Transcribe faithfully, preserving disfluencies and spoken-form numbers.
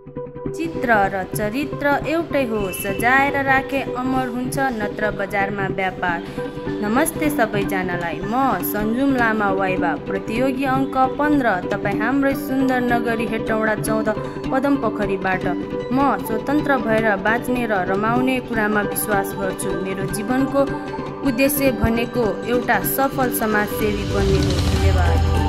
चित्र र चरित्र एउटै हो, सजाएर राखे अमर हुन्छ नत्र बजारमा व्यापार। नमस्ते सबैजनालाई, म सन्जुम लामा वाइबा, प्रतियोगी अङ्क पन्ध्र। तपाईँ हाम्रै सुन्दर नगरी हेटौँडा चौध पदम पोखरीबाट। म स्वतन्त्र भएर बाँच्ने र रमाउने कुरामा विश्वास गर्छु। मेरो जीवनको उद्देश्य भनेको एउटा सफल समाजसेवी बन्ने हो। धन्यवाद।